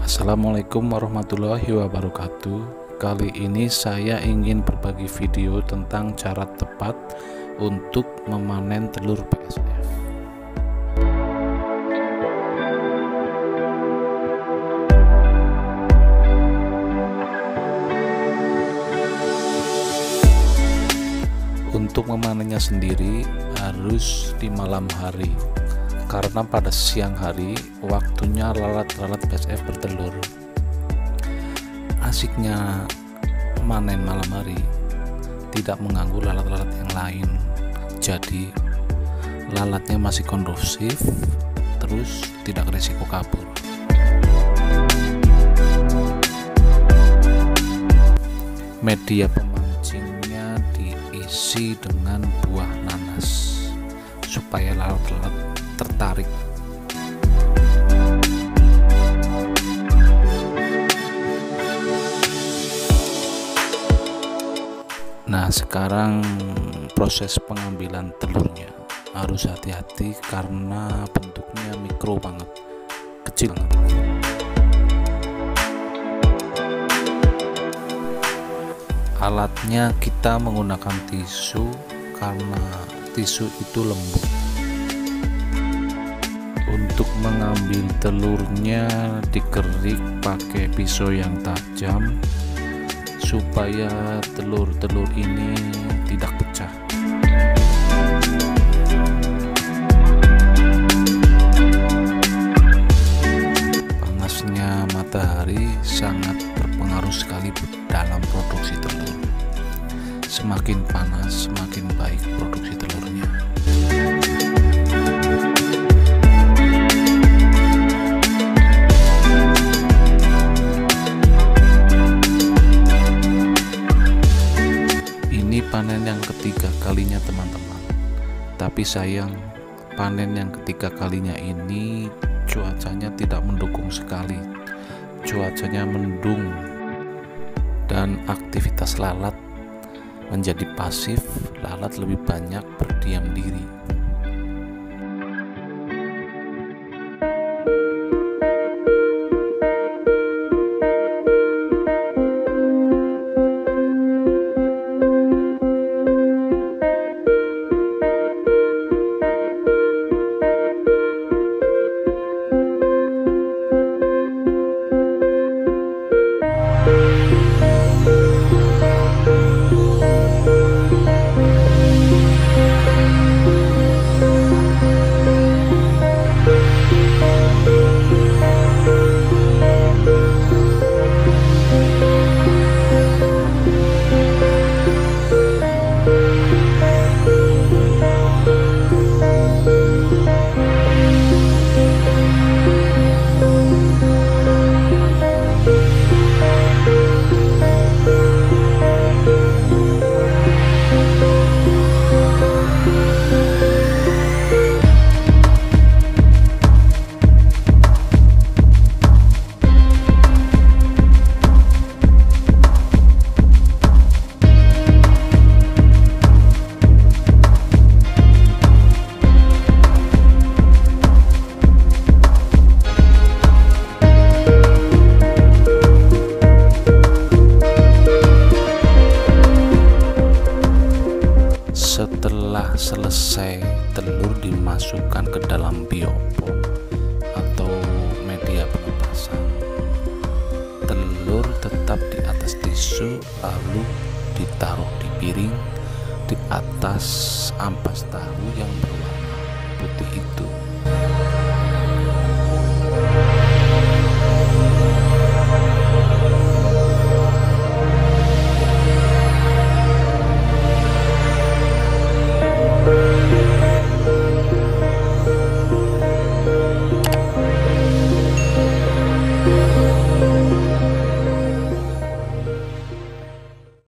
Assalamualaikum warahmatullahi wabarakatuh. Kali ini saya ingin berbagi video tentang cara tepat untuk memanen telur BSF. Untuk memanennya sendiri harus di malam hari, karena pada siang hari waktunya lalat-lalat BSF bertelur. Asiknya memanen malam hari tidak mengganggu lalat-lalat yang lain, jadi lalatnya masih kondusif, terus tidak risiko kabur. Media pemancingnya diisi dengan buah nanas supaya lalat-lalat tertarik. Nah, sekarang proses pengambilan telurnya harus hati-hati karena bentuknya mikro banget, kecil banget. Alatnya kita menggunakan tisu karena tisu itu lembut. Untuk mengambil telurnya dikerik pakai pisau yang tajam supaya telur-telur ini tidak pecah. Panasnya matahari sangat berpengaruh sekali dalam produksi telur. Semakin panas, semakin baik produksi telurnya. Panen yang ketiga kalinya teman-teman, tapi sayang panen yang ketiga kalinya ini cuacanya tidak mendukung sekali. Cuacanya mendung dan aktivitas lalat menjadi pasif, lalat lebih banyak berdiam diri. Setelah selesai, telur dimasukkan ke dalam biopong atau media penetasan. Telur tetap di atas tisu, lalu ditaruh di piring di atas ampas tahu yang berwarna putih itu.